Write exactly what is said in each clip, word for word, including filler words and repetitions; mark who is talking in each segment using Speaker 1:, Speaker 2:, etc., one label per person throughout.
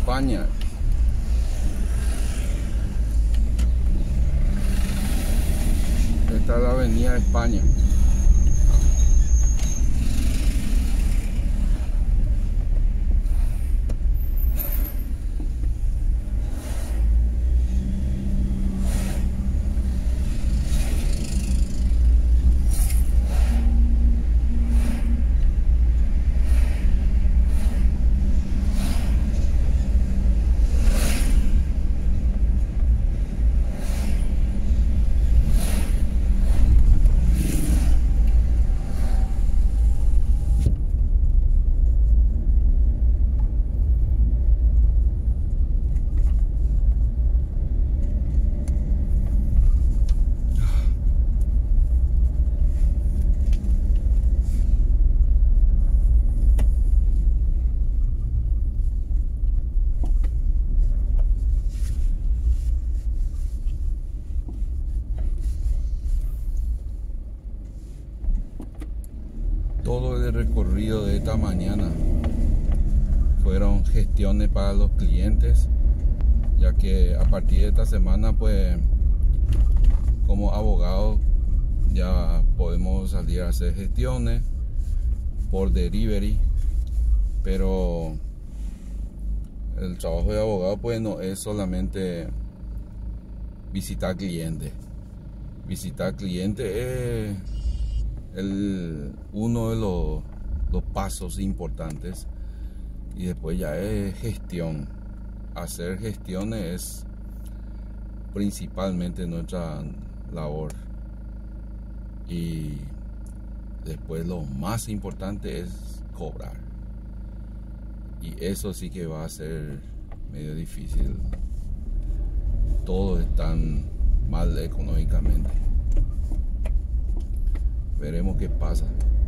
Speaker 1: España. Esta es la avenida España. Todo el recorrido de esta mañana fueron gestiones para los clientes, ya que a partir de esta semana, pues, como abogados ya podemos salir a hacer gestiones por delivery, pero el trabajo de abogado, pues, no es solamente visitar clientes. Visitar clientes es el, uno de los, los pasos importantes, y después ya es gestión. Hacer gestiones es principalmente nuestra labor, y después lo más importante es cobrar, y eso sí que va a ser medio difícil. Todos están mal económicamente. Veremos qué pasa.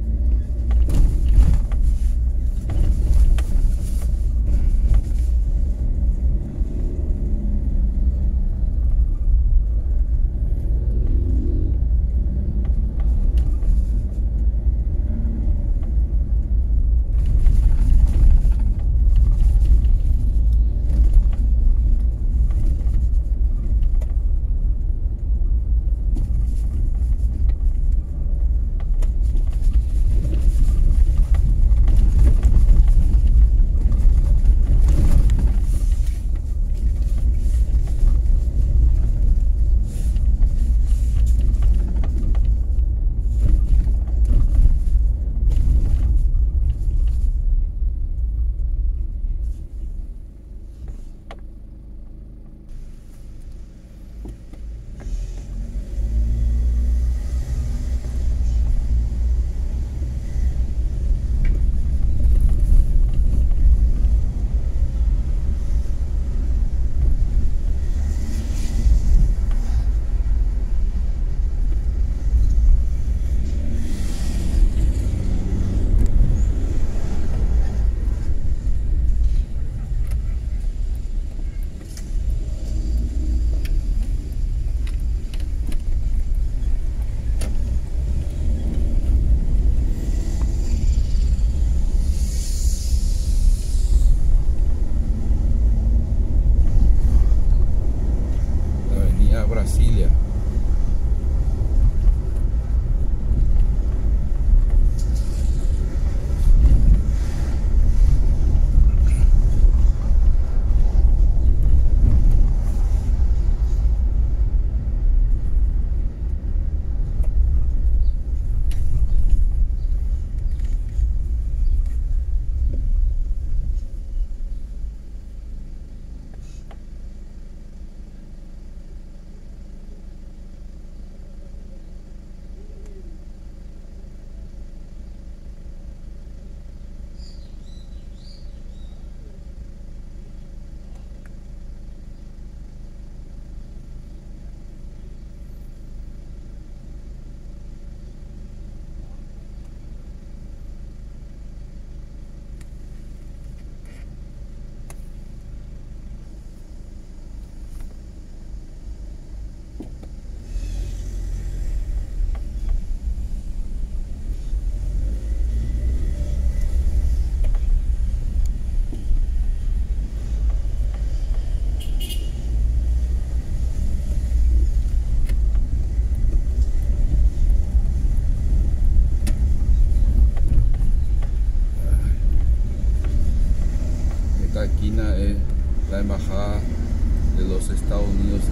Speaker 1: Brasilia.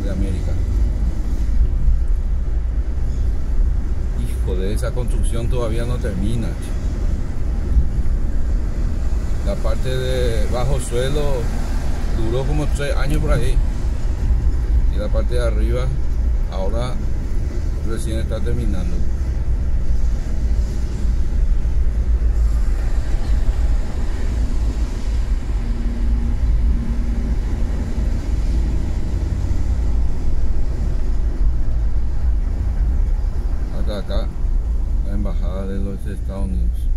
Speaker 1: de América. Hijo de esa construcción todavía no termina. La parte de bajo suelo duró como tres años por ahí. Y la parte de arriba ahora recién está terminando. Hasta acá la embajada de los Estados Unidos.